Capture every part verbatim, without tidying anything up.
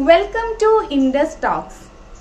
Welcome to Industalks.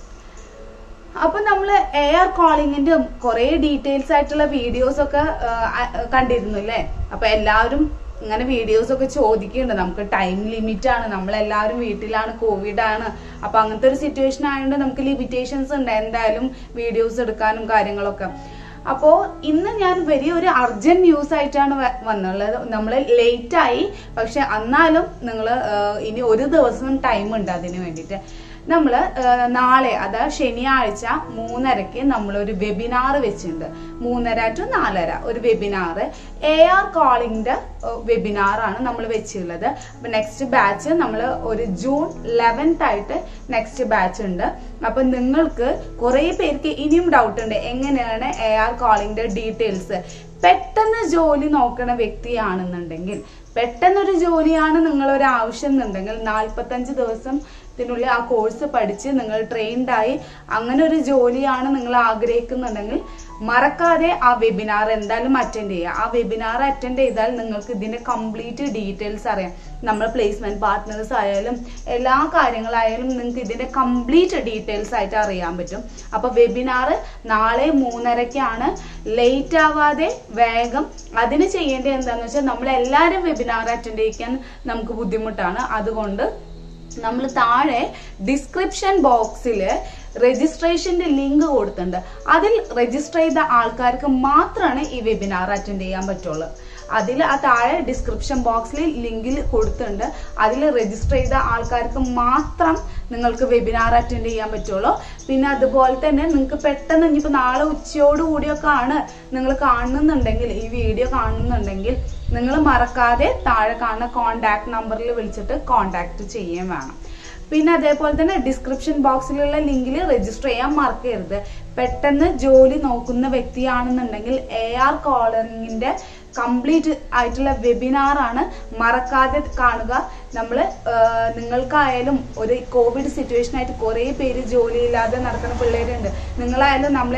അപ്പോൾ നമ്മൾ air കോളിങ്ങിന്റെ കുറേ ഡീറ്റെയിൽസ് ആയിട്ടുള്ള വീഡിയോസ് ഒക്കെ കണ്ടിരുന്നു അല്ലേ? അപ്പോൾ എല്ലാവരും ഇങ്ങനെ വീഡിയോസ് ഒക്കെ ചോദിക്കുന്നുണ്ട്. നമുക്ക് ടൈം ലിമിറ്റ് ആണ്, നമ്മളെല്ലാവരും വീട്ടിലാണ്, കോവിഡ് ആണ്. അപ്പോൾ അങ്ങനത്തെ ഒരു സിറ്റുവേഷൻ ആയതുകൊണ്ട് നമുക്ക് ലിമിറ്റേഷൻസ് ഉണ്ട് എന്തായാലും വീഡിയോസ് എടുക്കാനും കാര്യങ്ങളൊക്കെ. അപ്പോൾ ഇന്ന് ഞാൻ വലിയൊരു അർജന്റ് ന്യൂസ് ആയിട്ടാണ് വന്നുള്ളത്. നമ്മൾ ലേറ്റ് ആയി, പക്ഷെ എന്നാലും നിങ്ങൾ ഇനി ഒരു ദിവസം ടൈം ഉണ്ട് അതിന് വേണ്ടിയിട്ട്. നമ്മൾ നാളെ അതായത് ശനിയാഴ്ച മൂന്നരക്ക് നമ്മളൊരു വെബിനാർ വെച്ചിട്ടുണ്ട്. മൂന്നര ടു നാലര ഒരു വെബിനാർ, എ ആർ കോളിങ്ങിന്റെ വെബിനാറാണ് നമ്മൾ വെച്ചിട്ടുള്ളത്. അപ്പൊ നെക്സ്റ്റ് ബാച്ച് നമ്മൾ ഒരു ജൂൺ ലെവൻത്ത് ആയിട്ട് നെക്സ്റ്റ് ബാച്ച് ഉണ്ട്. അപ്പൊ നിങ്ങൾക്ക് കുറെ പേർക്ക് ഇനിയും ഡൗട്ട് ഉണ്ട് എങ്ങനെയാണ് എ ആർ കോളിങ്ങിന്റെ ഡീറ്റെയിൽസ്. പെട്ടെന്ന് ജോലി നോക്കണ വ്യക്തിയാണെന്നുണ്ടെങ്കിൽ, പെട്ടെന്നൊരു ജോലിയാണ് നിങ്ങളൊരു ആവശ്യം എന്നുണ്ടെങ്കിൽ, നാൽപ്പത്തഞ്ച് ദിവസം ത്തിനുള്ളിൽ ആ കോഴ്സ് പഠിച്ച് നിങ്ങൾ ട്രെയിൻഡായി അങ്ങനെ ഒരു ജോലിയാണ് നിങ്ങൾ ആഗ്രഹിക്കുന്നുണ്ടെങ്കിൽ മറക്കാതെ ആ വെബിനാർ എന്തായാലും അറ്റൻഡ് ചെയ്യുക. ആ വെബിനാർ അറ്റൻഡ് ചെയ്താൽ നിങ്ങൾക്ക് ഇതിന്റെ കംപ്ലീറ്റ് ഡീറ്റെയിൽസ് അറിയാം. നമ്മൾ പ്ലേസ്മെന്റ് പാർട്ട്നേഴ്സ് ആയാലും എല്ലാ കാര്യങ്ങളായാലും നിങ്ങൾക്ക് ഇതിന്റെ കംപ്ലീറ്റ് ഡീറ്റെയിൽസ് ആയിട്ട് അറിയാൻ പറ്റും. അപ്പൊ വെബിനാർ നാളെ മൂന്നരക്കാണ്. ലേറ്റ് ആവാതെ വേഗം അതിന് ചെയ്യേണ്ടത് എന്താണെന്ന് വെച്ചാൽ നമ്മളെല്ലാവരും വെബിനാർ അറ്റൻഡ് ചെയ്യിക്കാൻ നമുക്ക് ബുദ്ധിമുട്ടാണ്. അതുകൊണ്ട് നമ്മൾ താഴെ ഡിസ്ക്രിപ്ഷൻ ബോക്സിൽ രജിസ്ട്രേഷന്റെ ലിങ്ക് കൊടുത്തിട്ടുണ്ട്. അതിൽ രജിസ്റ്റർ ചെയ്ത ആൾക്കാർക്ക് മാത്രമാണ് ഈ വെബിനാർ അറ്റൻഡ് ചെയ്യാൻ പറ്റുള്ളൂ. അതിൽ ആ താഴെ ഡിസ്ക്രിപ്ഷൻ ബോക്സിൽ ലിങ്കിൽ കൊടുത്തിട്ടുണ്ട്. അതിൽ രജിസ്റ്റർ ചെയ്ത ആൾക്കാർക്ക് മാത്രം നിങ്ങൾക്ക് വെബിനാർ അറ്റൻഡ് ചെയ്യാൻ പറ്റുള്ളൂ. പിന്നെ അതുപോലെ തന്നെ നിങ്ങൾക്ക് പെട്ടെന്ന് ഇനിയിപ്പോൾ നാളെ ഉച്ചയോട് കൂടിയൊക്കെ ആണ് നിങ്ങൾ കാണുന്നുണ്ടെങ്കിൽ, ഈ വീഡിയോ കാണുന്നുണ്ടെങ്കിൽ നിങ്ങൾ മറക്കാതെ താഴെ കാണുന്ന കോണ്ടാക്ട് നമ്പറിൽ വിളിച്ചിട്ട് കോണ്ടാക്ട് ചെയ്യുകയും വേണം. പിന്നെ അതേപോലെ തന്നെ ഡിസ്ക്രിപ്ഷൻ ബോക്സിലുള്ള ലിങ്കിൽ രജിസ്റ്റർ ചെയ്യാൻ മറക്കരുത്. പെട്ടെന്ന് ജോലി നോക്കുന്ന വ്യക്തിയാണെന്നുണ്ടെങ്കിൽ എ ആർ കോളിങ്ങിന്റെ കംപ്ലീറ്റ് ആയിട്ടുള്ള വെബിനാറാണ്, മറക്കാതെ കാണുക. നമ്മൾ നിങ്ങൾക്കായാലും ഒരു കോവിഡ് സിറ്റുവേഷൻ ആയിട്ട് കുറേ പേര് ജോലിയില്ലാതെ നടക്കുന്ന പിള്ളേരുണ്ട്. നിങ്ങളായാലും നമ്മളെ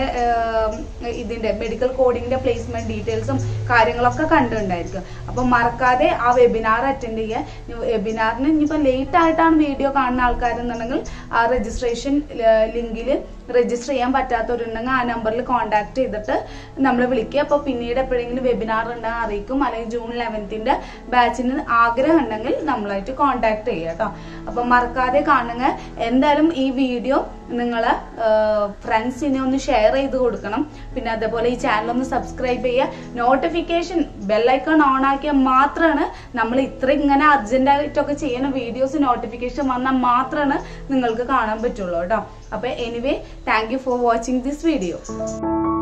ഇതിന്റെ മെഡിക്കൽ കോഡിങ്ങിന്റെ പ്ലേസ്മെന്റ് ഡീറ്റെയിൽസും കാര്യങ്ങളൊക്കെ കണ്ടിട്ടുണ്ടായിരിക്കും. അപ്പൊ മറക്കാതെ ആ വെബിനാർ അറ്റൻഡ് ചെയ്യുക. വെബിനാറിന് ഇനിയിപ്പോൾ ലേറ്റ് ആയിട്ടാണ് വീഡിയോ കാണുന്ന ആൾക്കാരെന്നുണ്ടെങ്കിൽ ആ രജിസ്ട്രേഷൻ ലിങ്കിൽ രജിസ്റ്റർ ചെയ്യാൻ പറ്റാത്തവരുണ്ടെങ്കിൽ ആ നമ്പറിൽ കോൺടാക്ട് ചെയ്തിട്ട് നമ്മൾ വിളിക്കുക. അപ്പോൾ പിന്നീട് എപ്പോഴെങ്കിലും വെബിനാർ ഉണ്ടെങ്കിൽ അറിയിക്കും. അല്ലെങ്കിൽ ജൂൺ ലെവൻത്തിന്റെ ബാച്ചിന് ആഗ്രഹം ഉണ്ടെങ്കിൽ നമ്മളായിട്ട് കോൺടാക്ട് ചെയ്യുക കേട്ടോ. അപ്പൊ മറക്കാതെ കാണുക. എന്തായാലും ഈ വീഡിയോ നിങ്ങളെ ഫ്രണ്ട്സിനെ ഒന്ന് ഷെയർ ചെയ്ത് കൊടുക്കണം. പിന്നെ അതേപോലെ ഈ ചാനൽ ഒന്ന് സബ്സ്ക്രൈബ് ചെയ്യുക. നോട്ടിഫിക്കേഷൻ ബെല്ലൈക്കൺ ഓൺ ആക്കിയാൽ മാത്രമാണ് നമ്മൾ ഇത്ര ഇങ്ങനെ അർജന്റ് ആയിട്ടൊക്കെ ചെയ്യുന്ന വീഡിയോസ് നോട്ടിഫിക്കേഷൻ വന്നാൽ മാത്രമാണ് നിങ്ങൾക്ക് കാണാൻ പറ്റുള്ളൂ കേട്ടോ. അപ്പൊ anyway, thank you for watching this video.